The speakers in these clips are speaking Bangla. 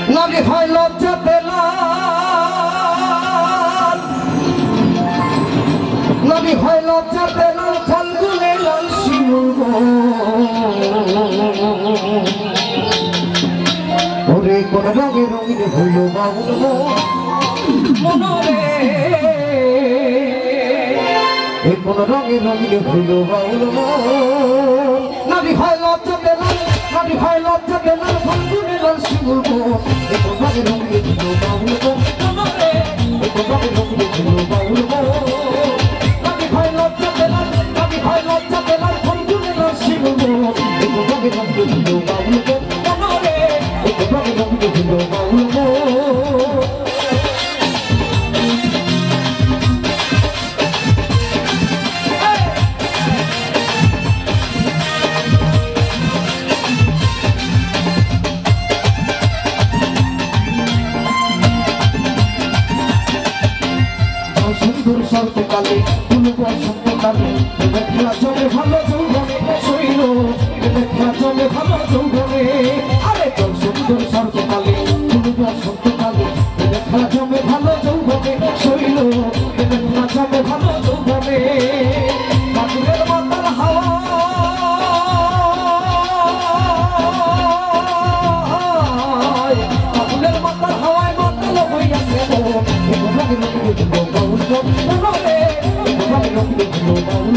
নবী হয় লজ্জা পেলাম, নবী হয় লজ্জা পেলাম ফাল্গুনে লাল শিমুল ওরে কোন রঙে রঙিনে হইল বাউল মনরে এ কোন রঙে রঙিনে হইল বাউল নবী হয় লজ্জা পেলাম, নবী হয় লজ্জা পেলাম ফাল্গুনে লাল শিমুল এ কোন রঙে রঙিনে হইল বাউল মনরে এ কোন রঙে রঙিনে হইল বাউল নবী হয় লজ্জা পেলাম, নবী হয় লজ্জা পেলাম ফাল্গুনে লাল শিমুল এ কোন রঙে রঙিনে হইল বাউল মনরে এ কোন রঙে রঙিনে হইল বাউল সন্তকালে ফুল বসন্তকালে খেলা চলে ভালো যৌবনে শৈল খেলা চলে ভালো যৌবনে আরে চল সুন্দর সন্তকালে ফুল বসন্তকালে খেলা জমে ভালো যৌবনে শৈল খেলা জমে ভালো যৌবনে বাদুরের মাতার হাওয়া বাদুরের মাতার হাওয়ায় মাতাল হইয়া গেল রঙে রঙে দিল বাউল মনরে রঙে রঙে দিল বাউল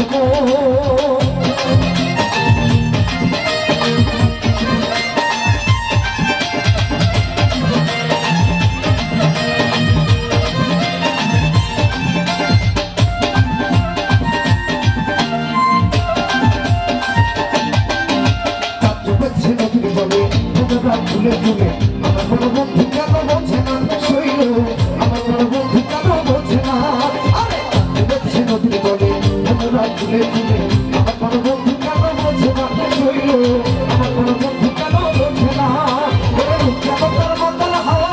ফুলে ফুলে আমার কোনো বন্ধু কেন বোঝে না শৈল আমার কোনো বন্ধু কেন বোঝে না আরে দেখছে নদীর বলে আমরা ফুলে ফুলে আমার কোনো বন্ধু কেন বোঝে না শৈল আমার কোনো বন্ধু কেন বোঝে না কেন তার মাতাল হাওয়া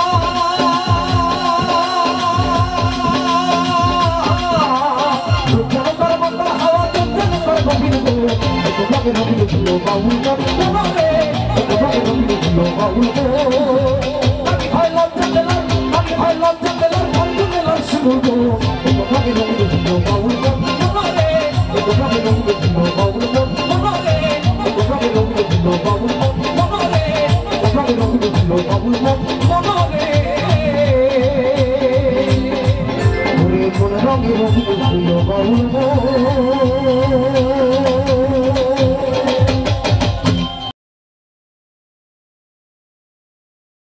কেন তার মাতাল হাওয়া চলছে না তার গভীর রঙে রঙে দিল বাউল মনরে রঙে রঙে দিল বাউল নবী হয় লজ্জা পেলাম, নবী হয় লজ্জা পেলাম ফাল্গুনে লাল শিমুল রঙে রঙে দিল বাউল মনরে রঙে রঙে দিল বাউল মনরে রঙে রঙে দিল বাউল মনরে রঙে রঙে দিল বাউল মনরে ওরে কোন রঙে রঙে দিল বাউল